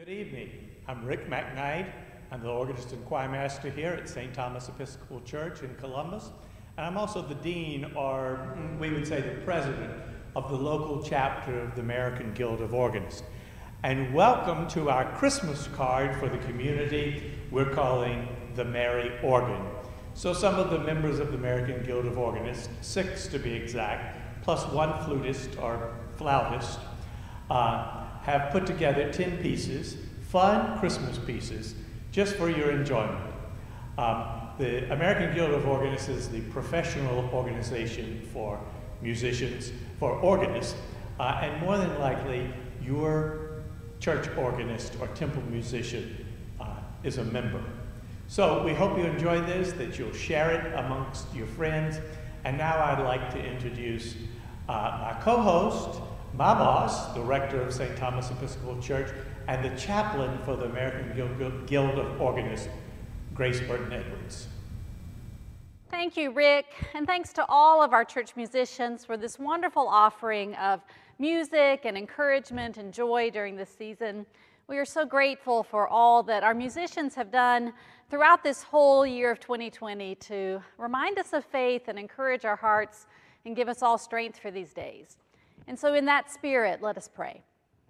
Good evening. I'm Rick McKnight. I'm the organist and choir master here at St. Thomas Episcopal Church in Columbus. And I'm also the dean, or we would say the president, of the local chapter of the American Guild of Organists. And welcome to our Christmas card for the community we're calling the Merry Organ. So some of the members of the American Guild of Organists, 6 to be exact, plus 1 flutist or flautist, have put together 10 pieces, fun Christmas pieces, just for your enjoyment. The American Guild of Organists is the professional organization for musicians, for organists, and more than likely your church organist or temple musician is a member. So we hope you enjoy this, that you'll share it amongst your friends. And now I'd like to introduce my co-host, my boss, the rector of St. Thomas Episcopal Church, and the chaplain for the American Guild of Organists, Grace Burton-Edwards. Thank you, Rick, and thanks to all of our church musicians for this wonderful offering of music and encouragement and joy during this season. We are so grateful for all that our musicians have done throughout this whole year of 2020 to remind us of faith and encourage our hearts and give us all strength for these days. And so in that spirit, let us pray.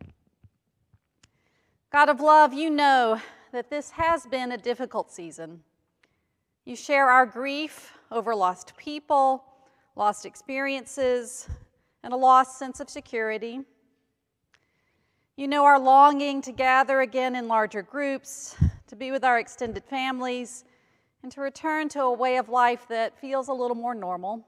God of love, you know that this has been a difficult season. You share our grief over lost people, lost experiences, and a lost sense of security. You know our longing to gather again in larger groups, to be with our extended families, and to return to a way of life that feels a little more normal.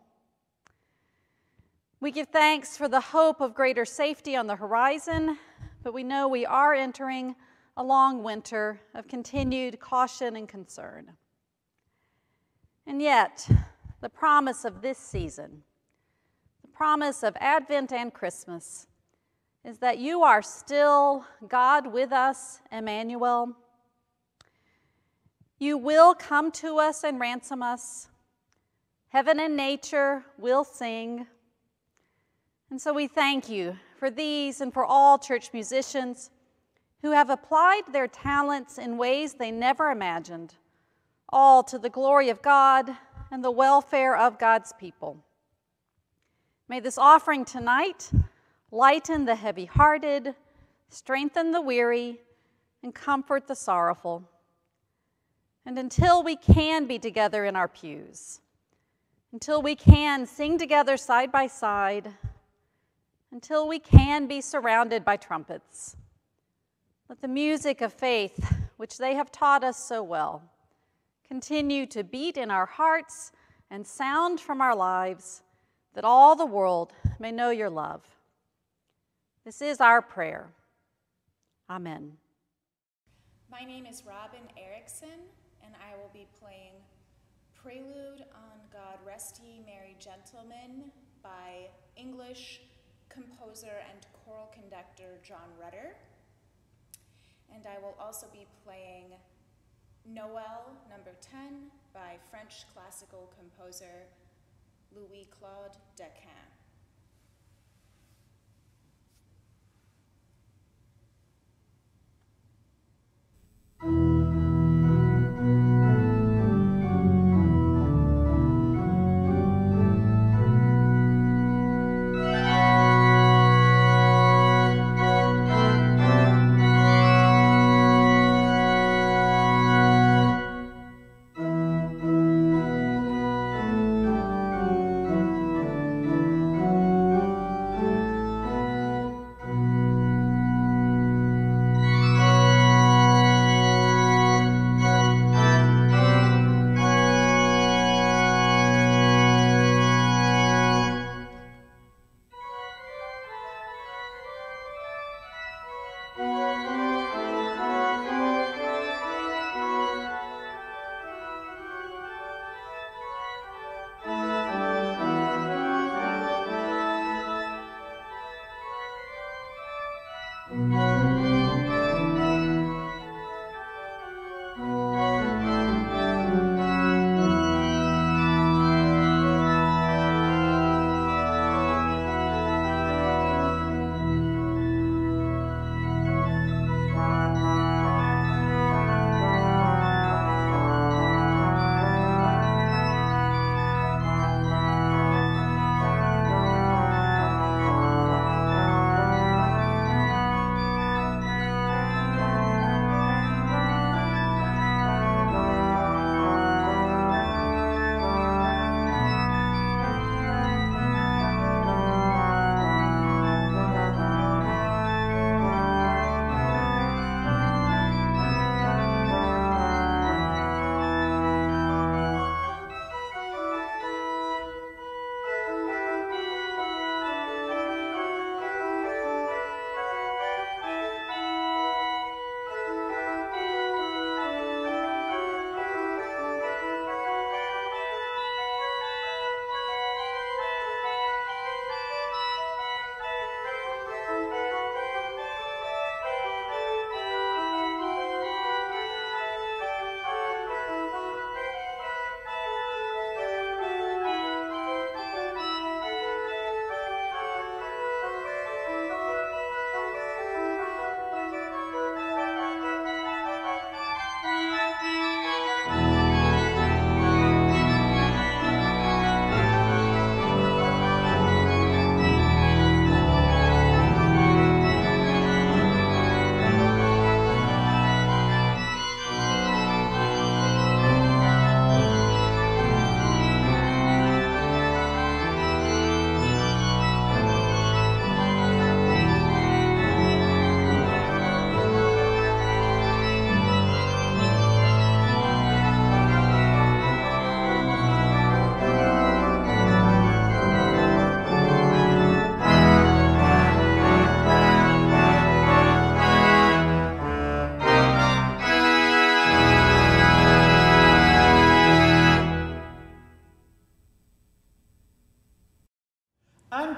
We give thanks for the hope of greater safety on the horizon, but we know we are entering a long winter of continued caution and concern. And yet, the promise of this season, the promise of Advent and Christmas, is that you are still God with us, Emmanuel. You will come to us and ransom us. Heaven and nature will sing. And so we thank you for these and for all church musicians who have applied their talents in ways they never imagined, all to the glory of God and the welfare of God's people. May this offering tonight lighten the heavy-hearted, strengthen the weary, and comfort the sorrowful. And until we can be together in our pews, until we can sing together side by side, until we can be surrounded by trumpets, let the music of faith, which they have taught us so well, continue to beat in our hearts and sound from our lives, that all the world may know your love. This is our prayer. Amen. My name is Robin Erickson, and I will be playing Prelude on God Rest Ye Merry Gentlemen by English composer and choral conductor John Rutter. And I will also be playing Noel number 10 by French classical composer Louis-Claude Dequin.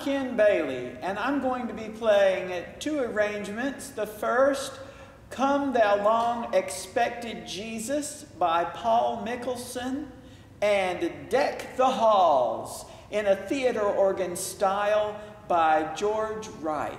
Ken Bailey, and I'm going to be playing two arrangements. The first, Come Thou Long Expected Jesus by Paul Mickelson, and Deck the Halls in a theater organ style by George Wright.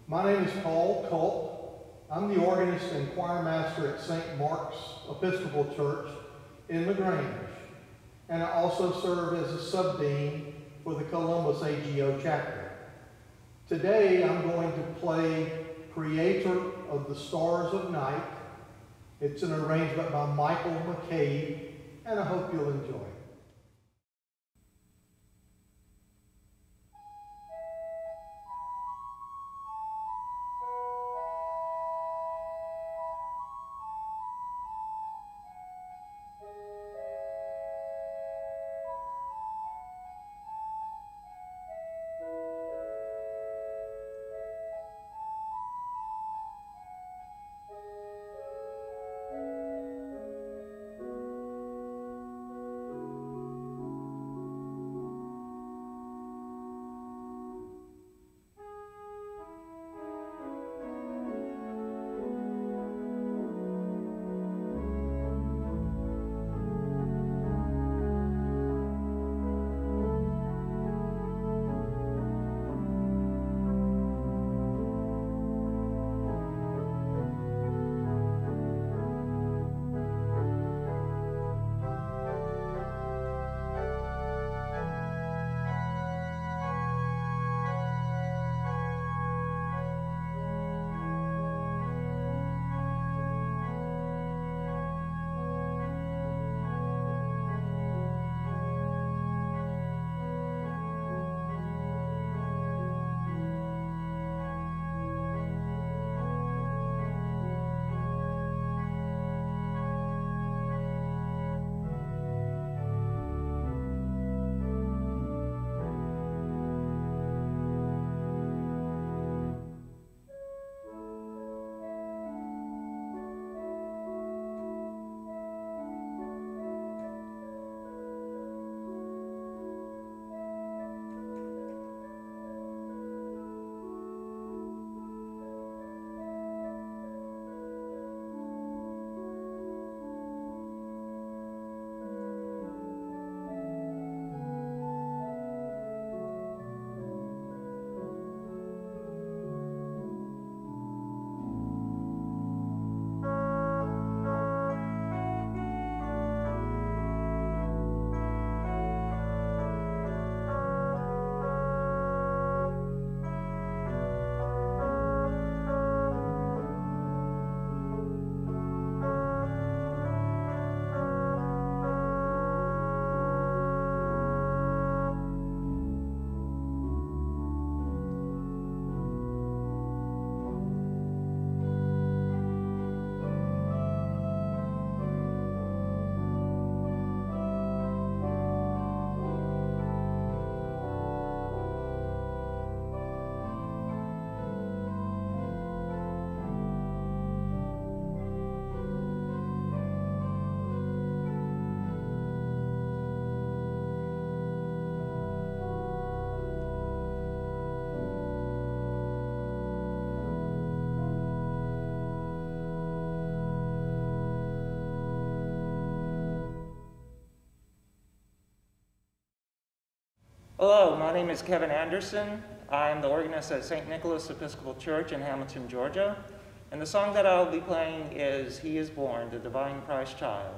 My name is Paul Culp. I'm the organist and choir master at St. Mark's Episcopal Church in LaGrange, and I also serve as a sub-dean for the Columbus AGO chapter. Today I'm going to play Creator of the Stars of Night. It's an arrangement by Michael McCabe, and I hope you'll enjoy it. Hello, my name is Kevin Anderson. I am the organist at St. Nicholas Episcopal Church in Hamilton, Georgia. And the song that I'll be playing is He is Born, the Divine Christ Child.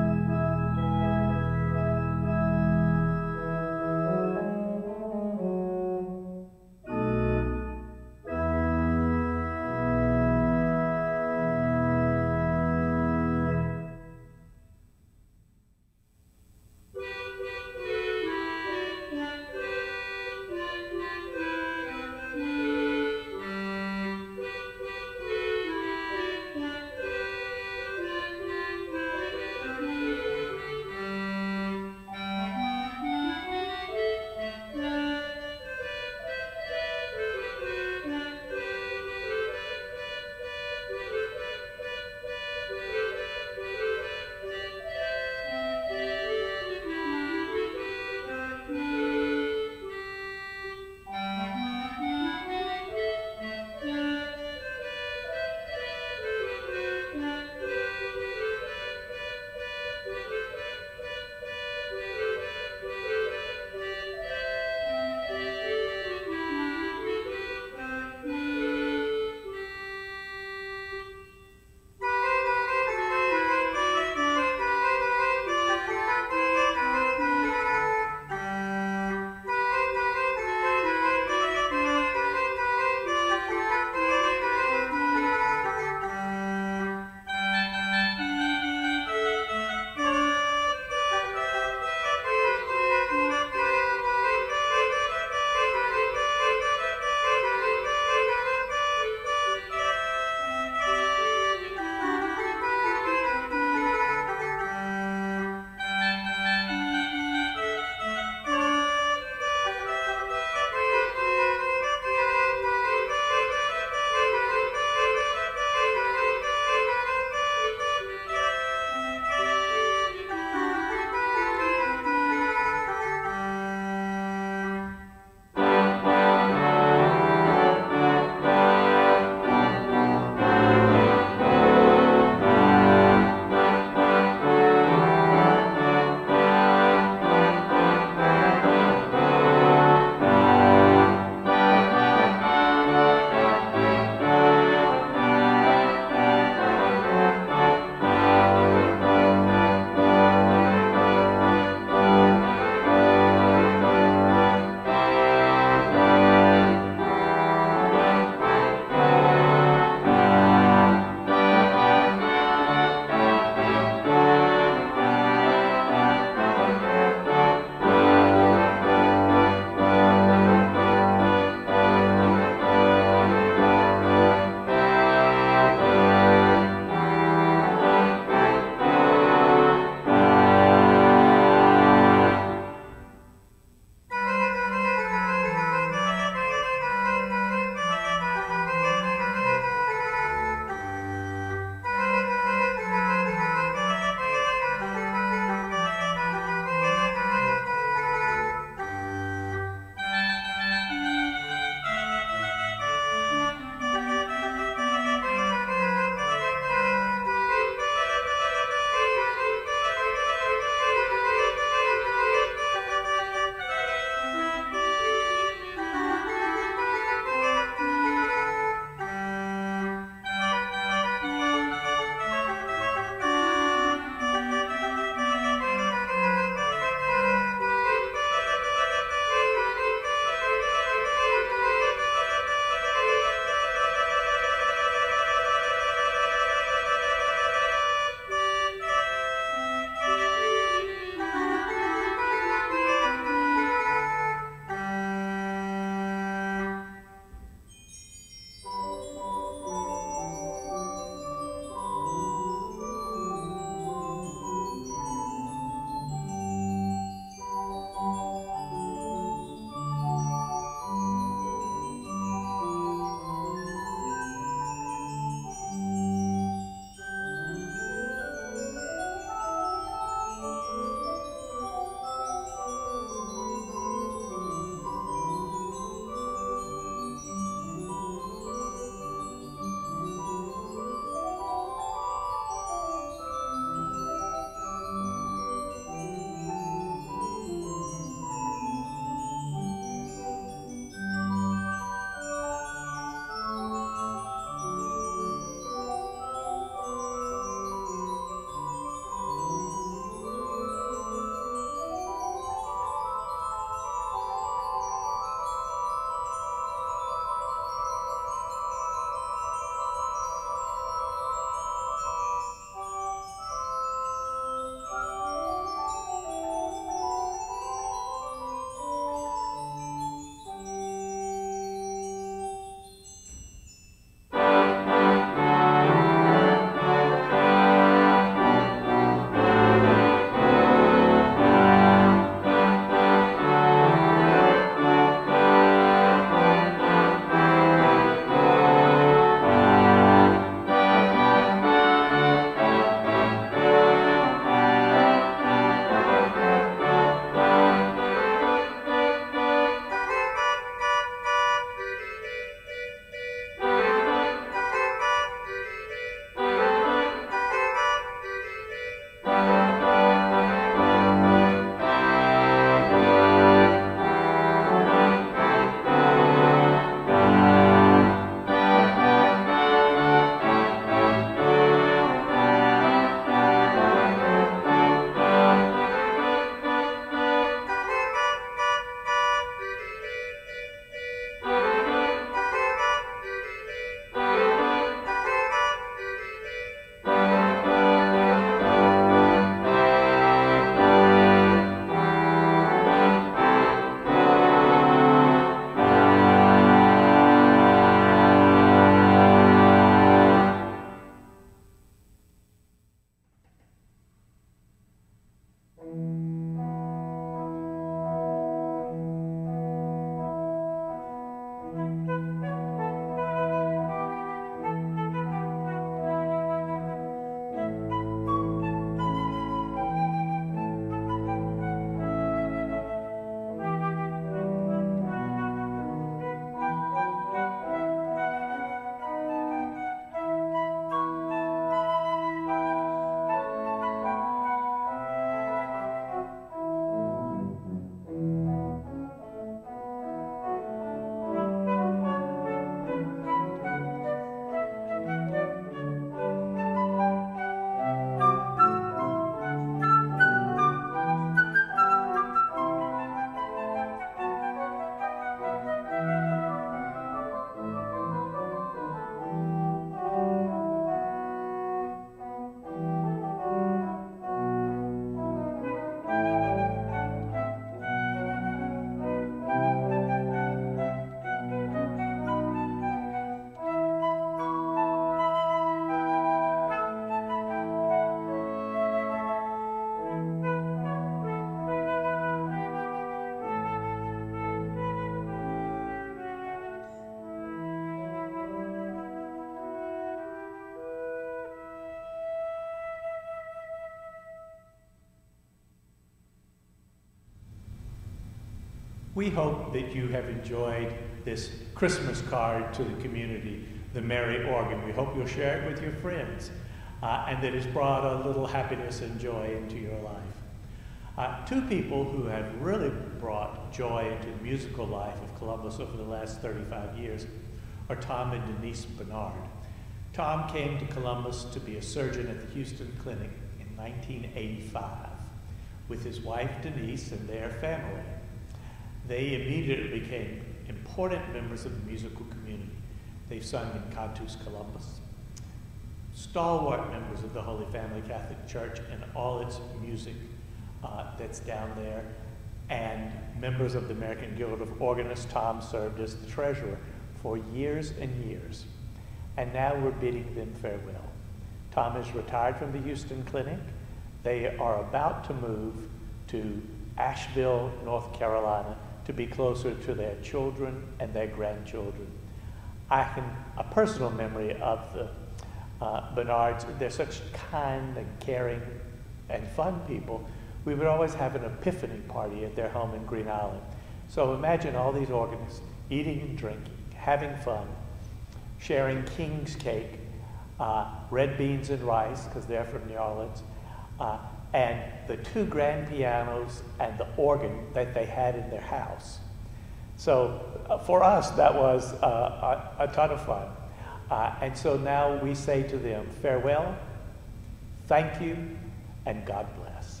We hope that you have enjoyed this Christmas card to the community, the Merry Organ. We hope you'll share it with your friends, and that it's brought a little happiness and joy into your life. Two people who have really brought joy into the musical life of Columbus over the last 35 years are Tom and Denise Bernard. Tom came to Columbus to be a surgeon at the Houston Clinic in 1985 with his wife Denise and their family. They immediately became important members of the musical community. They've sung in Cantus Columbus, stalwart members of the Holy Family Catholic Church and all its music that's down there, and members of the American Guild of Organists. Tom served as the treasurer for years and years, and now we're bidding them farewell. Tom is retired from the Houston Clinic. They are about to move to Asheville, North Carolina, to be closer to their children and their grandchildren. A personal memory of the Bernards, they're such kind and caring and fun people. We would always have an epiphany party at their home in Green Island. So imagine all these organists eating and drinking, having fun, sharing king's cake, red beans and rice, because they're from New Orleans, and the two grand pianos and the organ that they had in their house. So for us, that was a ton of fun. And so now we say to them, farewell, thank you, and God bless.